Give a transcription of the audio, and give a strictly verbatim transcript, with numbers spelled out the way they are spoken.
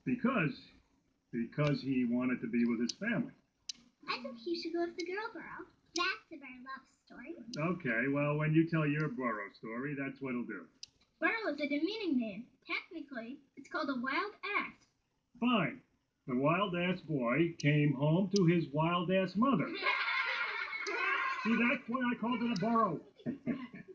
Because, because he wanted to be with his family. I think you should go with the girl burrow. That's a better love story. Okay, well, when you tell your burrow story, that's what'll do. Burrow is a demeaning name. Technically, it's called a wild ass. Fine. The wild-ass boy came home to his wild-ass mother. See, that's why I called it a burrow.